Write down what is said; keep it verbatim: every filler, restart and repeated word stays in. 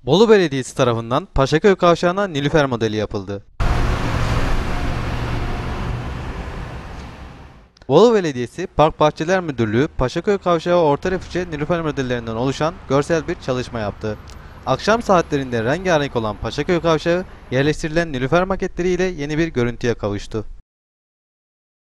Bolu Belediyesi tarafından Paşaköy Kavşağı'na Nilüfer modeli yapıldı. Bolu Belediyesi Park Bahçeler Müdürlüğü Paşaköy Kavşağı orta refüje Nilüfer modellerinden oluşan görsel bir çalışma yaptı. Akşam saatlerinde rengarenk olan Paşaköy Kavşağı yerleştirilen Nilüfer maketleriyle yeni bir görüntüye kavuştu.